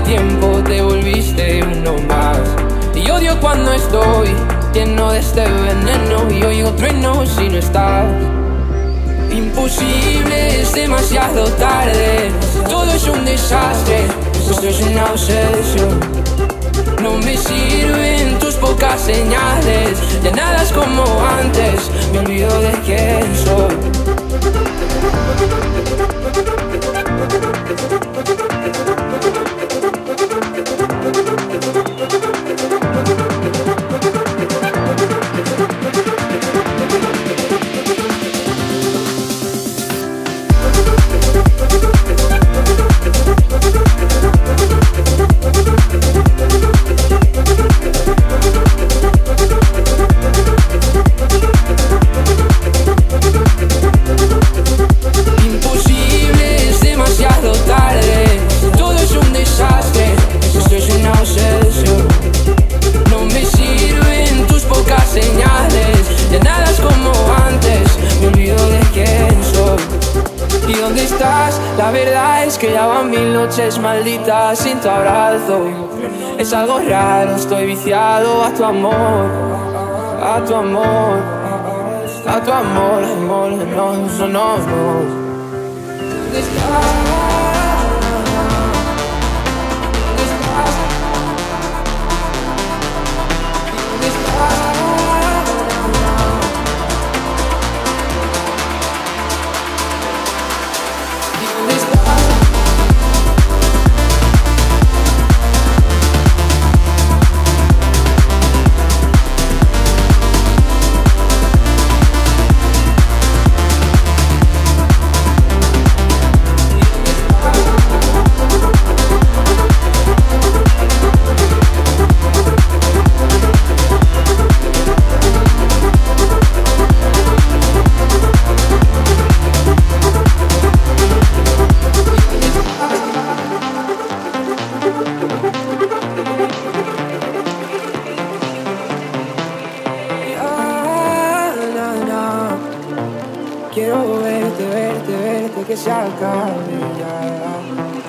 tiempo te volviste uno más. Y odio cuando estoy lleno de este veneno y oigo trueno si no estás. Imposible, es demasiado tarde, todo es un desastre, esto es una obsesión. No me sirven tus pocas señales, ya nada es como antes, me olvido de quién soy. ¿Dónde estás? La verdad es que ya van 1000 noches malditas sin tu abrazo. Es algo raro, estoy viciado a tu amor, a tu amor, a tu amor, amor, no, no, no. ¿Dónde estás? Quiero verte, verte, verte, que se acabe ya.